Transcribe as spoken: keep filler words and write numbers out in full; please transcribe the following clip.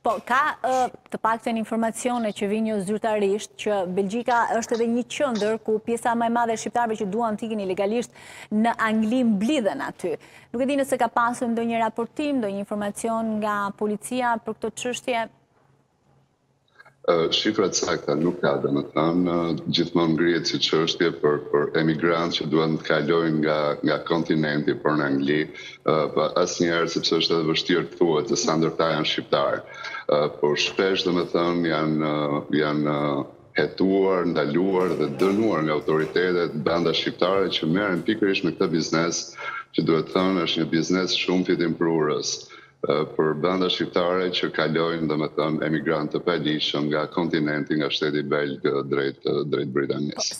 Po, ka të paktën informacione që vinë jo zyrtarisht që Belgjika është edhe një qendër ku pjesa më e madhe e shqiptarëve që duan të ikin ilegalisht në Angli mblidhen aty. Nuk e di nëse ka pasur ndonjë raportim, ndonjë informacion nga policia për këtë çështje. Shifrat sakta nuk ka, dhe më thënë, gjithmonë ngrihet si çështje për, për emigrantë që duan të kalojnë nga, nga kontinenti për në Angli, uh, asnjëherë sepse është edhe vështirë të thuhet se sa ndërta janë shqiptarë. Uh, por shpesh, dhe më thënë, janë, janë hetuar, ndaluar dhe dënuar nga autoritetet banda shqiptare që merren pikërisht me këtë biznes, që duhet thënë është një biznes shumë fitimprurës për banda shqiptare që kalojnë, dhe më thënë, emigrantë të palishëm nga kontinenti, nga shteti belg drejt, drejt Britanisë.